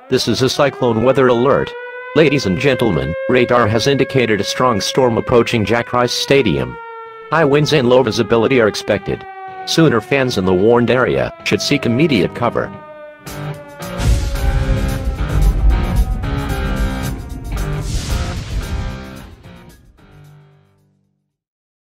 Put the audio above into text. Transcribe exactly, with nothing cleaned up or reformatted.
This is a cyclone weather alert. Ladies and gentlemen, radar has indicated a strong storm approaching Jack Rice Stadium. High winds and low visibility are expected. Sooner fans in the warned area should seek immediate cover.